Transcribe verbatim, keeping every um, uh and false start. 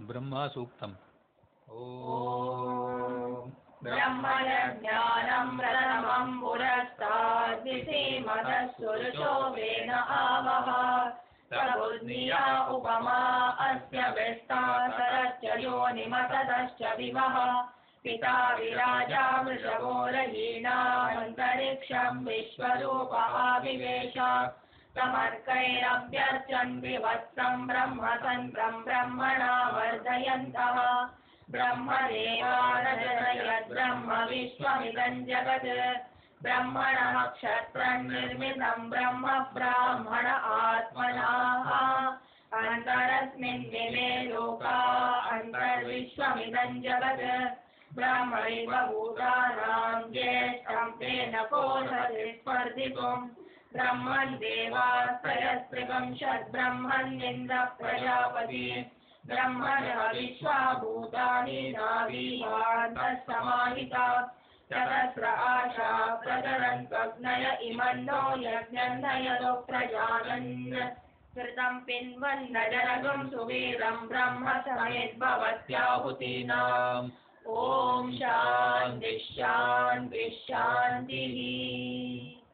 ब्रह्मसूक्तम्। ॐ ब्रह्मज्ञानं प्रथमं पुरस्ताद् विसीमतस्सुरुचो वेन आवः प्रबुद्धिया उपमा अस्य विस्तारश्च योनिमततश्च विवः पिता विराजा वृषभो रयीणामन्तरिक्षं विश्वरूप आविवेश समर्कैरभ्यर्चन् विवत्सं ब्रह्मतन्त्रं ब्रह्मणा वर्धयन्तः ब्रह्मदेवानजनयद् ब्रह्म विश्वमिदं जगत् ब्रह्मणः क्षत्रं निर्मितं ब्रह्म ब्राह्मण आत्मनाः अन्तरस्मिन् विमे लोका अन्तर्विश्वमिदं जगत् ब्रह्मैव भूतानां ज्येष्ठं तेन कोशति स्पर्धितुं ब्रह्मन् देवास्त्रयस्त्रिवंशत् ब्रह्मन्निन्द्रः प्रजापति ब्रह्मणः विश्वा भूतानि नावीहान्तः समाहिता ततस्र आशा प्रचरन्तग्नय इमन्नो यज्ञन्नयदो प्रजानन् कृतं पिन्वन्नजरगं सुवीरं ब्रह्म समेद्भवत्याहुतीनाम् ॐ शान्तिः शान्तिः शान्तिः।